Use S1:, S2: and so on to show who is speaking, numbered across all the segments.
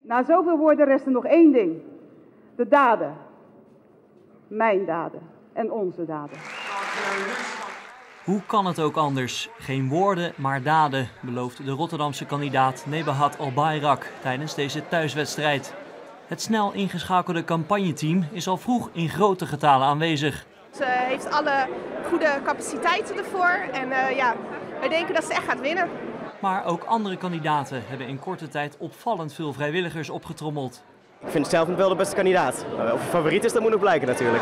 S1: Na zoveel woorden rest er nog één ding. De daden. Mijn daden en onze daden.
S2: Hoe kan het ook anders? Geen woorden, maar daden, belooft de Rotterdamse kandidaat Nebahat Albayrak tijdens deze thuiswedstrijd. Het snel ingeschakelde campagneteam is al vroeg in grote getalen aanwezig.
S3: Ze heeft alle goede capaciteiten ervoor en wij denken dat ze echt gaat winnen.
S2: Maar ook andere kandidaten hebben in korte tijd opvallend veel vrijwilligers opgetrommeld.
S4: Ik vind zelf wel de beste kandidaat. Of je favoriet is, dat moet nog blijken natuurlijk.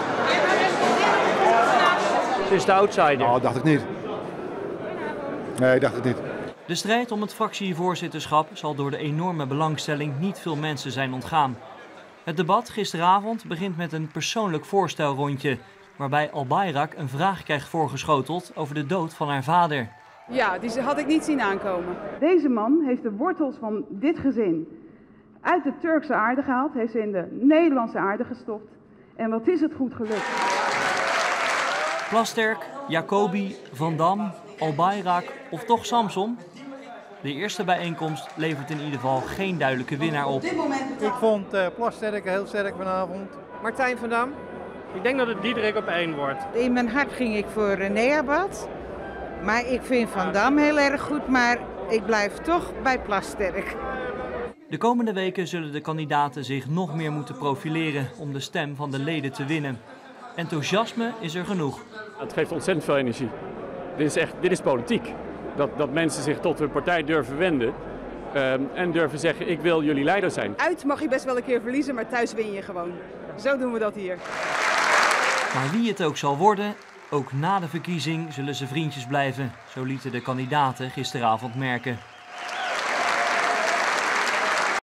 S5: Ze is de outsider.
S6: Oh, dacht ik niet. Nee, ik dacht het niet.
S2: De strijd om het fractievoorzitterschap zal door de enorme belangstelling niet veel mensen zijn ontgaan. Het debat gisteravond begint met een persoonlijk voorstelrondje, waarbij Albayrak een vraag krijgt voorgeschoteld over de dood van haar vader.
S7: Ja, die had ik niet zien aankomen.
S1: Deze man heeft de wortels van dit gezin uit de Turkse aarde gehaald, heeft ze in de Nederlandse aarde gestopt. En wat is het goed gelukt?
S2: Plasterk, Jacobi, Van Dam, Albayrak of toch Samson? De eerste bijeenkomst levert in ieder geval geen duidelijke winnaar op.
S8: Ik vond Plasterk heel sterk vanavond.
S5: Martijn van Dam? Ik denk dat het Diederik op 1 wordt.
S9: In mijn hart ging ik voor Nebahat. Maar ik vind Van Dam heel erg goed, maar ik blijf toch bij Plasterk.
S2: De komende weken zullen de kandidaten zich nog meer moeten profileren om de stem van de leden te winnen. Enthousiasme is er genoeg.
S10: Het geeft ontzettend veel energie. Dit is politiek. Dat mensen zich tot hun partij durven wenden en durven zeggen, ik wil jullie leider zijn.
S7: Uit mag je best wel een keer verliezen, maar thuis win je gewoon. Zo doen we dat hier.
S2: Maar wie het ook zal worden, ook na de verkiezing zullen ze vriendjes blijven. Zo lieten de kandidaten gisteravond merken.